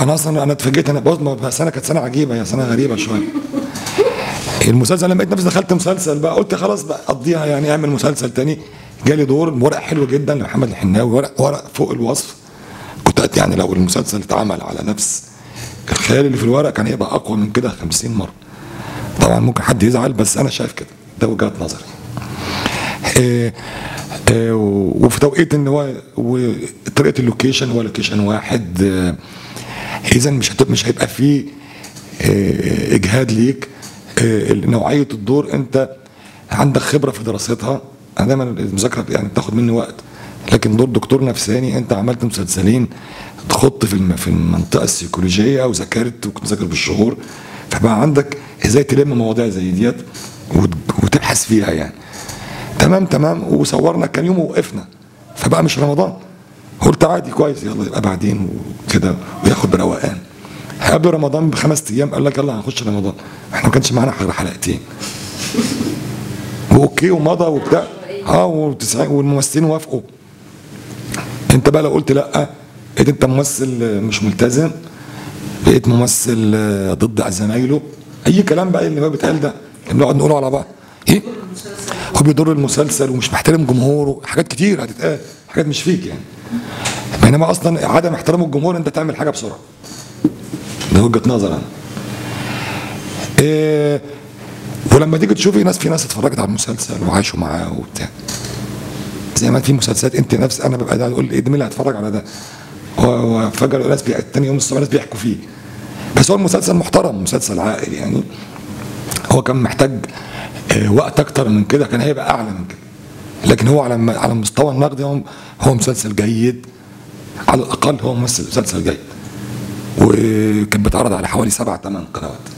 انا اصلا انا اتفاجئت، انا بص سنه كانت سنه عجيبه، هي سنه غريبه شويه. المسلسل لما لقيت نفسي دخلت مسلسل بقى قلت خلاص بقى اقضيها يعني، اعمل مسلسل تاني. جالي دور ورق حلو جدا لمحمد الحناوي، ورق فوق الوصف. كنت يعني لو المسلسل اتعمل على نفس الخيال اللي في الورق كان هيبقى اقوى من كده 50 مره. طبعا ممكن حد يزعل بس انا شايف كده، ده وجهه نظري. وفي توقيت ان هو وطريقه اللوكيشن هو لوكيشن واحد، اذا مش هيبقى فيه اجهاد ليك. نوعيه الدور انت عندك خبره في دراستها. انا دايما المذاكره يعني بتاخد مني وقت، لكن دور دكتور نفساني انت عملت مسلسلين تخط في المنطقه السيكولوجيه وذاكرت وكنت ذاكر بالشهور، فبقى عندك ازاي تلم مواضيع زي ديت وتبحث فيها يعني. تمام وصورنا كان يوم ووقفنا، فبقى مش رمضان. قلت عادي كويس يلا يبقى بعدين وكده وياخد بروقان. قبل رمضان ب5 ايام قال لك يلا هنخش رمضان، احنا ما كانش معانا غير حلقتين واوكي ومضى وبتاع. والممثلين وافقوا. انت بقى لو قلت لا بقيت انت ممثل مش ملتزم، بقيت ممثل ضد زمايله، اي كلام بقى اللي ما بيتقال ده بنقعد نقوله على بعض. ايه هو بيضر المسلسل ومش محترم جمهوره، حاجات كتير هتتقال، حاجات مش فيك يعني. بينما اصلا عدم احترام الجمهور انت تعمل حاجه بسرعه. ده وجهه نظر انا. ولما تيجي تشوفي في ناس اتفرجت على المسلسل وعاشوا معاه وبتاع، زي ما في مسلسلات انت نفس انا ببقى قاعد اقول ايه ده مين اللي هيتفرج على ده؟ وفجاه ناس تاني يوم الصبح ناس بيحكوا فيه. بس هو المسلسل محترم، مسلسل عائل يعني. هو كان محتاج وقت اكتر من كده، كان هيبقى اعلى من كده، لكن هو على مستوى النقد هو مسلسل جيد، على الاقل هو مسلسل جيد. وكان بيتعرض على حوالي 7-8 قنوات.